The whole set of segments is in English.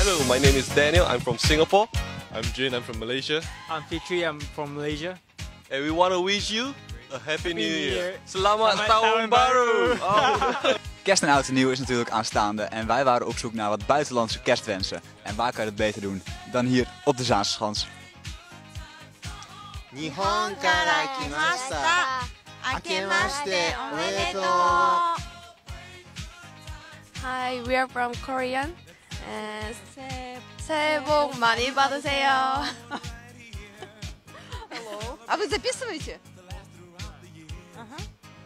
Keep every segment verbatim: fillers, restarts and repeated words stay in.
Hello, my name is Daniel. I'm from Singapore. I'm Jin. I'm from Malaysia. I'm Fitri. I'm from Malaysia. And we want to wish you a happy, new year. year. Selamat, Selamat Tahun Tahun Baru. Baru. Oh. Kerst en oud en nieuw is natuurlijk aanstaande en wij waren op zoek naar wat buitenlandse kerstwensen. En waar kan je dat beter doen dan hier op de Zaanse Schans? Nihon kara kimashita. Akemashite omedetou. Hi, we are from Korean. And 새해, 새해 복 많이 받으세요. Hello. А вы записываете? Ага.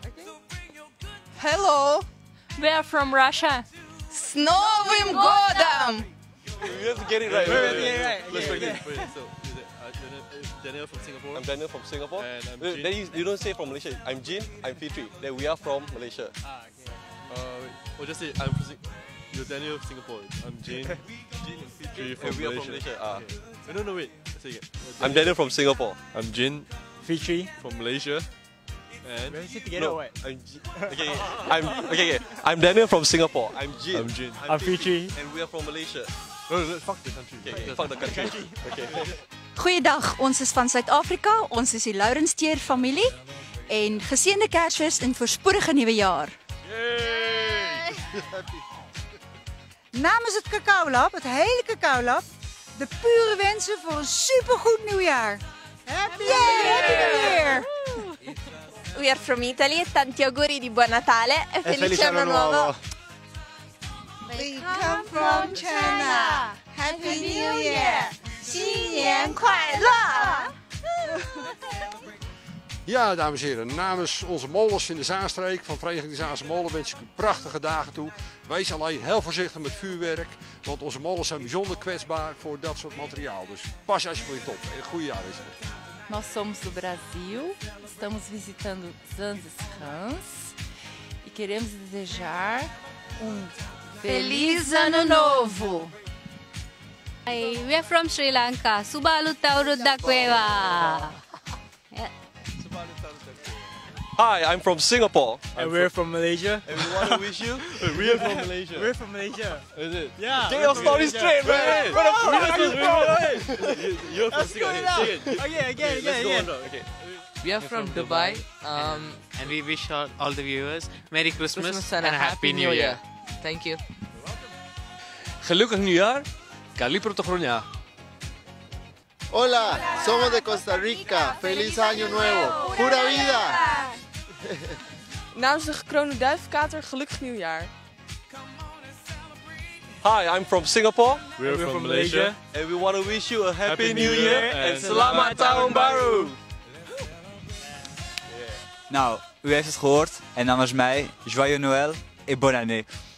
Hello. We are from Russia. С Новым годом! You have to get it right. Wait, wait, wait, right. Let's Okay, try again. okay. Wait, so, is it, uh, Daniel, Daniel from Singapore. I'm Daniel from Singapore. And I'm Uh, Jin. then you, you don't say from Malaysia. I'm Jin. I'm Fitri. Then we are from Malaysia. Ah, okay. Uh, wait, we'll just say I'm from Sing You're Daniel from Singapore. I'm Jin. Jin and Fitri from And we are Malaysia. from Malaysia. Ah. Okay. Wait, no, no, wait. Let's say again. Uh, I'm Daniel from Singapore. I'm Jin Fitri. from Malaysia. And We're sit together No, or what? I'm Jin. Okay, okay. I'm okay, okay. I'm Daniel from Singapore. I'm Jin. I'm Jin. I'm Fitri. And we are from Malaysia. No, no, fuck the country. Okay, okay. Just- Fuck the country. Okay. Goeiedag, ons is van Suid-Afrika, ons is die Laurensteer familie en geseënde Kersfees en voorspoedige nuwe jaar. Yay! Namens het Cacao Lab, het hele Cacao Lab, de pure wensen voor een supergoed nieuwjaar. Happy New Year! We are from Italy. Tanti auguri di buon Natale e felice anno nuovo. We come from China. Happy New Year! 新年快乐! Ja, dames en heren, namens onze molens in de Zaanstreek van Vereniging Zaanse Molen wens ik u prachtige dagen toe. Wees alleen heel voorzichtig met vuurwerk, want onze molens zijn bijzonder kwetsbaar voor dat soort materiaal. Dus pas alsjeblieft op en een goede jaarwisseling. Nós somos do Brasil, estamos visitando Zanzi's Hans e queremos desejar um Feliz Ano Novo! Hi, we are from Sri Lanka. Subalu Taurudda Kueva. Hi, I'm from Singapore. And we're from Malaysia. And we want to wish you. We're from Malaysia. We're from Malaysia. Is it? Yeah. Get we're your from story Malaysia. straight, man. Wait, Where the fuck We're are you from- from? wait, wait, wait. You're from Singapore. Okay, say it. Okay, again, Okay, let's again, go again. on. Okay. We are from Dubai, um, and we wish all, all the viewers Merry Christmas, Christmas and, a Happy New Year. Thank you. Gelukkig nieuwjaar. Calipro Togronia. Hola, somos de Costa Rica. Feliz año nuevo. Pura vida. Namens de gekroonde duivenkater, gelukkig nieuwjaar. Hi, I'm from Singapore. We're, We're from, from Malaysia. Malaysia. And we want to wish you a happy, Happy new New year. Year And and Selamat Tahun Baru. Nou, u heeft het gehoord en namens mij, Joyeux Noël et bonne année.